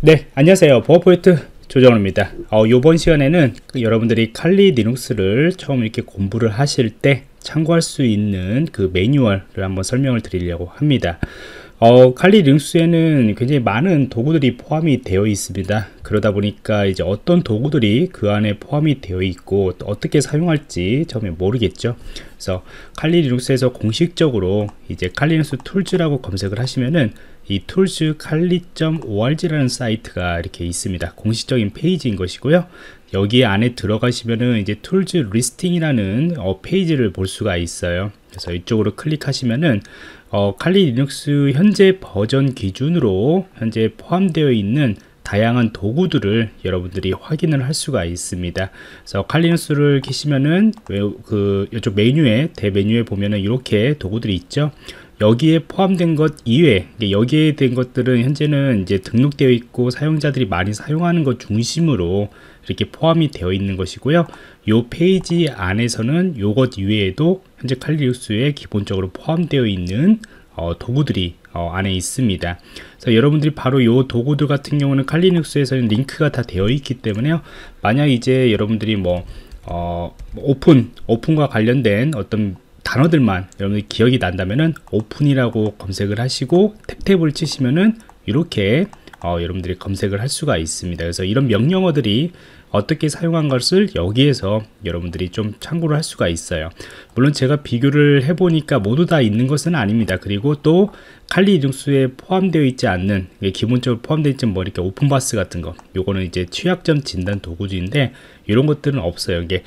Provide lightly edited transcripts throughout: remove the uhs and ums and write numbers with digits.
네, 안녕하세요. 버퍼포인트 조정호입니다. 이번 시간에는 여러분들이 칼리 리눅스를 처음 이렇게 공부를 하실 때 참고할 수 있는 그 매뉴얼을 한번 설명을 드리려고 합니다. 칼리 리눅스에는 굉장히 많은 도구들이 포함이 되어 있습니다. 그러다 보니까 이제 어떤 도구들이 그 안에 포함이 되어 있고 또 어떻게 사용할지 처음에 모르겠죠. 그래서 칼리 리눅스에서 공식적으로 이제 칼리 리눅스 툴즈라고 검색을 하시면은 이 툴즈 칼리.org라는 사이트가 이렇게 있습니다. 공식적인 페이지인 것이고요. 여기 안에 들어가시면은 이제 툴즈 리스팅이라는 페이지를 볼 수가 있어요. 그래서 이쪽으로 클릭하시면은 칼리 리눅스 현재 버전 기준으로 현재 포함되어 있는 다양한 도구들을 여러분들이 확인을 할 수가 있습니다. 그래서 칼리 리눅스를 키시면은 이쪽 메뉴에 대메뉴에 보면은 이렇게 도구들이 있죠. 여기에 포함된 것 이외에 여기에 된 것들은 현재는 이제 등록되어 있고 사용자들이 많이 사용하는 것 중심으로 이렇게 포함이 되어 있는 것이고요. 이 페이지 안에서는 이것 이외에도 현재 칼리 리눅스에 기본적으로 포함되어 있는 도구들이 안에 있습니다. 그래서 여러분들이 바로 이 도구들 같은 경우는 칼리 리눅스에서는 링크가 다 되어 있기 때문에요. 만약 이제 여러분들이 오픈과 관련된 어떤 단어들만 여러분들이 기억이 난다면은 오픈이라고 검색을 하시고 탭을 치시면은 이렇게 여러분들이 검색을 할 수가 있습니다. 그래서 이런 명령어들이 어떻게 사용한 것을 여기에서 여러분들이 좀 참고를 할 수가 있어요. 물론 제가 비교를 해보니까 모두 다 있는 것은 아닙니다. 그리고 또 칼리 리눅스에 포함되어 있지 않는, 기본적으로 포함되어 있지 이렇게 오픈바스 같은 거, 요거는 이제 취약점 진단 도구인데 이런 것들은 없어요. 이게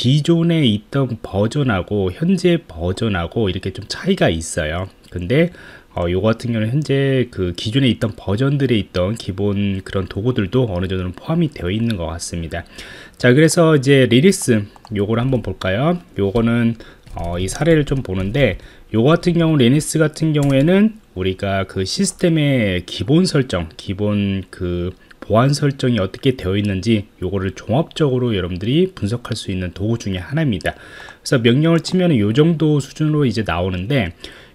기존에 있던 버전하고 현재 버전하고 이렇게 좀 차이가 있어요. 근데 요거 같은 경우는 현재 그 기존에 있던 버전들에 있던 기본 그런 도구들도 어느 정도는 포함이 되어 있는 것 같습니다. 자, 그래서 이제 리눅스 요거를 한번 볼까요? 요거는 이 사례를 좀 보는데, 요거 같은 경우 리눅스 같은 경우에는 우리가 그 시스템의 기본 설정, 기본 그 보안 설정이 어떻게 되어 있는지 요거를 종합적으로 여러분들이 분석할 수 있는 도구 중에 하나입니다. 그래서 명령을 치면 요 정도 수준으로 이제 나오는데,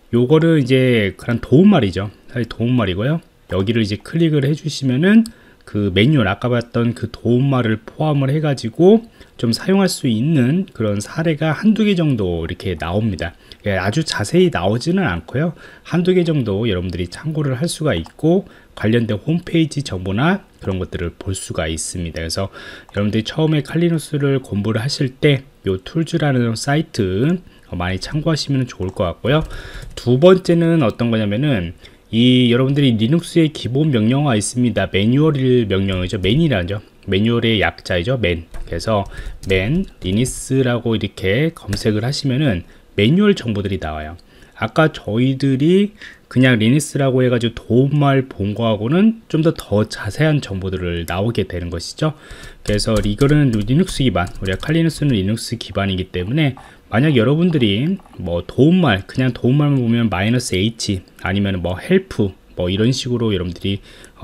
요거를 이제 그런 도움말이죠. 사실 도움말이고요. 여기를 이제 클릭을 해주시면은 그 매뉴얼, 아까 봤던 그 도움말을 포함을 해가지고 좀 사용할 수 있는 그런 사례가 한두 개 정도 이렇게 나옵니다. 아주 자세히 나오지는 않고요. 한두 개 정도 여러분들이 참고를 할 수가 있고, 관련된 홈페이지 정보나 그런 것들을 볼 수가 있습니다. 그래서 여러분들이 처음에 칼리 리눅스를 공부를 하실 때 요 툴즈라는 사이트 많이 참고하시면 좋을 것 같고요. 두 번째는 어떤 거냐면은 이 여러분들이 리눅스의 기본 명령어가 있습니다. 매뉴얼 명령어죠. 맨이라죠. 매뉴얼의 약자이죠. 맨. 그래서 맨 리눅스라고 이렇게 검색을 하시면은 매뉴얼 정보들이 나와요. 아까 저희들이 그냥 리눅스라고 해가지고 도움말 본 거하고는 좀 더 자세한 정보들을 나오게 되는 것이죠. 그래서 이거는 리눅스 기반, 우리가 칼리 리눅스는 리눅스 기반이기 때문에 만약 여러분들이 도움말, 그냥 도움말만 보면 -h 아니면 help 이런 식으로 여러분들이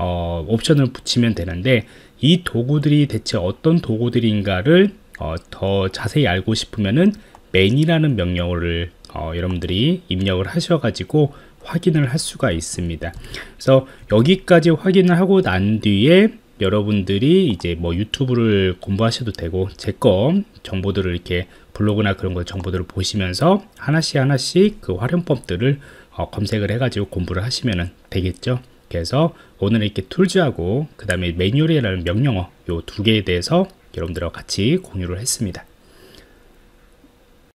옵션을 붙이면 되는데, 이 도구들이 대체 어떤 도구들인가를 더 자세히 알고 싶으면은 man이라는 명령어를 여러분들이 입력을 하셔가지고 확인을 할 수가 있습니다. 그래서 여기까지 확인을 하고 난 뒤에 여러분들이 이제 유튜브를 공부하셔도 되고, 제 거 정보들을 이렇게 블로그나 그런 거 정보들을 보시면서 하나씩 그 활용법들을 검색을 해가지고 공부를 하시면 되겠죠. 그래서 오늘 이렇게 툴즈하고 그 다음에 매뉴얼이라는 명령어 요 두 개에 대해서 여러분들과 같이 공유를 했습니다.